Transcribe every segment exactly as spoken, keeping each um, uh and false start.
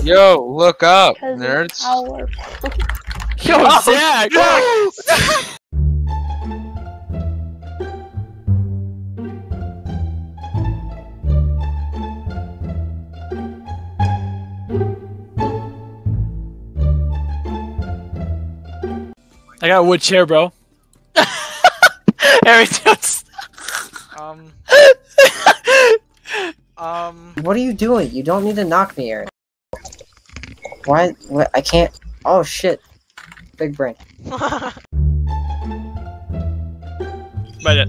Yo, look up, nerds. Yo, Zach! I got a wood chair, bro. Everything's... Um. um. What are you doing? You don't need to knock me, Aaron. Why? What? I can't. Oh shit. Big brain. But it.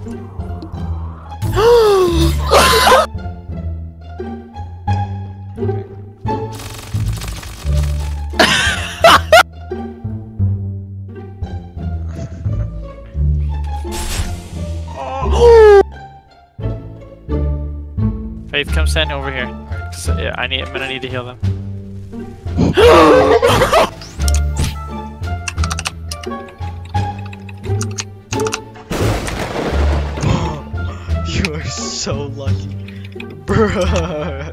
Faith, come stand over here. So, yeah, I need. I'm gonna need to heal them. You are so lucky, bruh.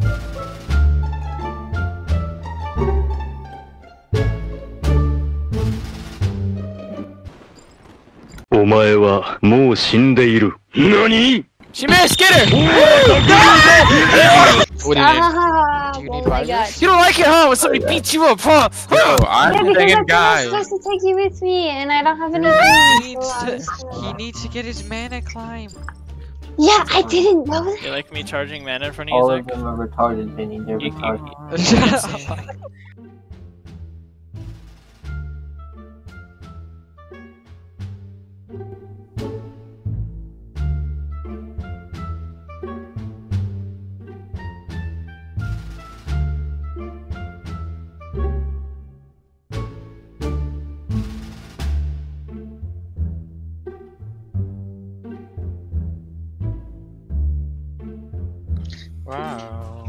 お前はもう死んでいる。何? She managed to get her! What do you need? Do you need fibers? You don't like it, huh? When somebody beats you up, huh? Yo, I'm Yeah, a because banging I'm guy. supposed to take you with me, and I don't have any. He needs to. He needs to get his mana climb. Yeah, I didn't know that. You like me charging mana in front of you, All Zach? of them are retarded, Vinny. They're You- you- retarded. Wow.